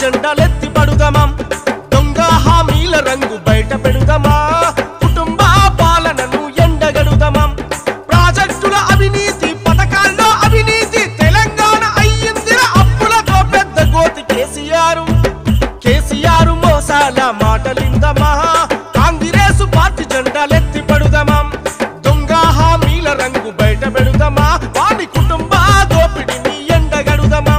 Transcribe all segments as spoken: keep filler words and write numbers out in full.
జెండాలెత్తి పడుదమా దొంగ హామీల రంగు బయట పెడుదమా కుటుంబ పాలనను ఎండగడుదమా ప్రాజెక్టుల అవినీతి పథకాల్లో అవినీతి తెలంగాణ అయ్యిందిరా అప్పులతో పెద్ద గోతి కేసీఆర్ కేసీఆర్ మోసాల మాటలిందమా కాంగ్రెస్ పార్టీ జెండాలెత్తి పడుదమా దొంగ హామీల రంగు బయట పెడుదమా వాడి కుటుంబ దోపిడిని ఎండగడుదమా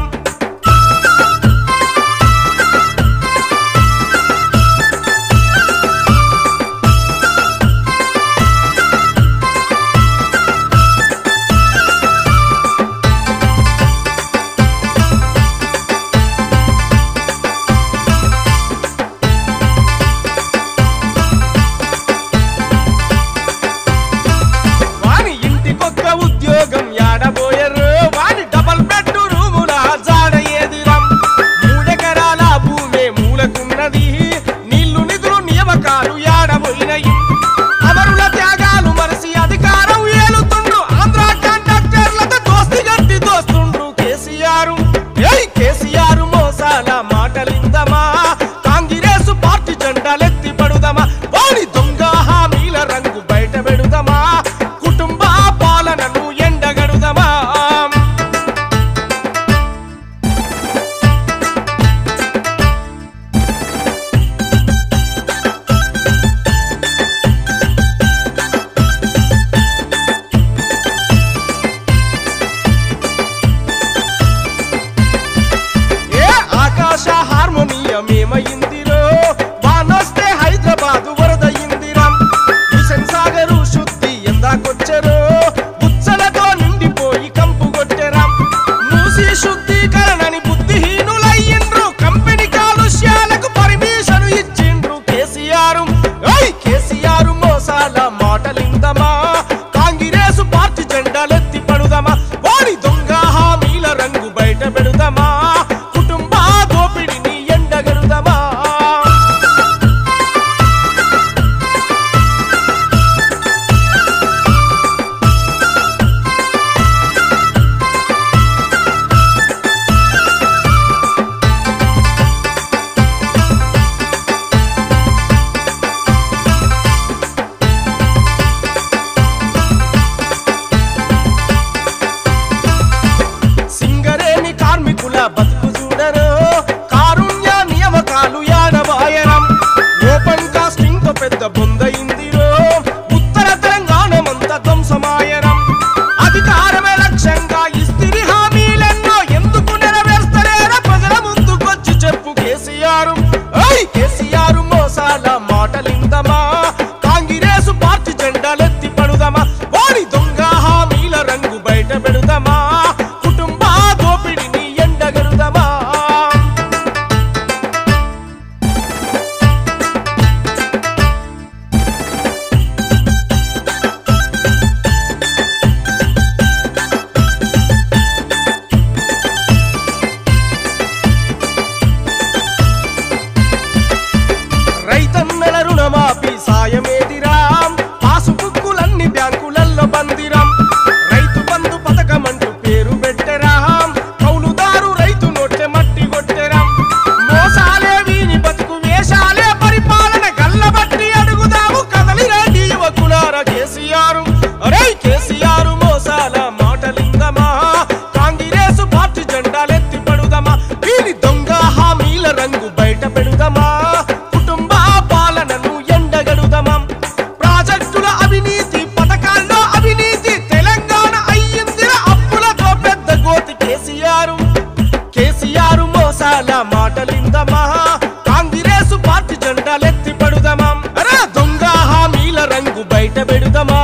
ఉద్యోగం యాడబోయరు వాడి డబల్ బెడ్ రూముల జాడ ఏదిరం మూడెకరాల భూమే మూలకున్నది నీళ్లు నిధులు నియామకాలు యాడబోయినయి అమరుల త్యాగాలు మరసి అధికారం ఏలుతుండ్రు ఆంధ్ర కాంట్రాక్టర్లతో దోస్తి గట్టి దోస్తుండ్రు కేసీఆర్ ఏయ్ కేసీఆర్ మోసాల మాటలిందమా కాంగ్రెస్ పార్టీ జెండాలెత్తి పడుదమా వాడి దొంగ హామీల రంగు బయట పెడుదమా కుటుంబ పాలనను ఎండగడుదమా ఏ ఆకాశ హార్మోనియం ఏమైందిరో వానొస్తే హైదరాబాద్ వరదయిందిరం మిషన్ సాగరు శుద్ధి ఎందాకొచ్చరో బుచ్చలతో నిండిపోయి కంపు కొట్టెరం మూసి శుద్ధీకరణని బుద్ధిహీనులయ్యిండ్రు కంపెనీ కాలుష్యాలకు పర్మిషన్ ఇచ్చిండ్రు కేసీఆర్ ఓయ్ కేసీఆర్ మోసాల మాటలిందమా కాంగ్రెస్ పార్టీ జెండాలెత్తి పడుదమా వాడి దొంగ హామీల రంగు బయట పెడుదమా కుటుంబ దోపిడిని ఎండగడుదమా సింగరేణి కార్మికుల బతుకు చూడరు కారుణ్య నియామకాలు యాడబాయరం ఓపెన్ కాస్టింగ్ తో పెద్ద బొందయిందిరో ఉత్తర తెలంగాణమంతా ధ్వంసమాయరం అధికారమే లక్ష్యంగా ఇస్తిరి హామీలెన్నో ఎందుకు నెరవేర్స్తలేరా ప్రజల ముందుకొచ్చి చెప్పు కేసీఆర్ ఓయ్ కేసీఆర్ మోసాల మాటలిందమా కాంగ్రెస్ పార్టీ జెండాలెత్తి పడుదమా వాడి దొంగ హామీల రంగు బయట పెడుదమా కుటుంబ దోపిడిని ఎండగడుదమా రైతన్నల రుణమాఫీ సాయమేదిరా పాసు బుక్కులన్నీ బ్యాంకులల్లో బందిరం రైతు బంధు పథకమంటూ పేరు పెట్టెరా కౌలుదారు రైతు నోట్లే మట్టి కొట్టెరా మోసాలే వీని బతుకు వేషాలే పరిపాలన గల్లబట్టి అడుగుదాము కదలి రెడ్డి యువకులారా కేసీఆర్ అరే కేసీఆర్ మోసాల మాటలిందమా కాంగ్రెస్ పార్టీ జెండాలెత్తి పడుదమా వీని దొంగ హామీల రంగు బయట పెడుదమా కుటుంబ పాలనను ఎండగడుదమా ప్రాజెక్టుల అవినీతి పథకాల్లో అవినీతి తెలంగాణ అయ్యిందిరా అప్పులతో పెద్ద గోతి కేసీఆర్ కేసీఆర్ మోసాల మాటలిందమా కాంగ్రెస్ పార్టీ జెండాలెత్తి పడుదమా అరే దొంగ హామీల రంగు బయట పెడుదమా